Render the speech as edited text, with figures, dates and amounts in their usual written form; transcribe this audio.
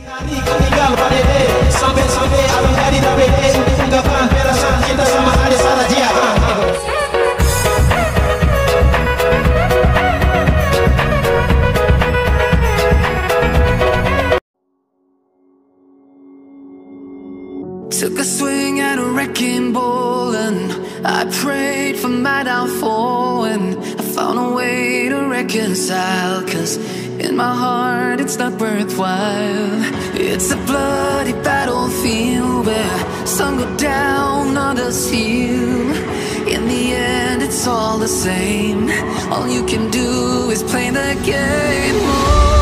Took a swing at a wrecking ball and I prayed for my downfall, and I found a way to reconcile, 'cause in my heart it's not worthwhile. It's a bloody battlefield where some go down, others heal. In the end it's all the same. All you can do is play the game. Oh.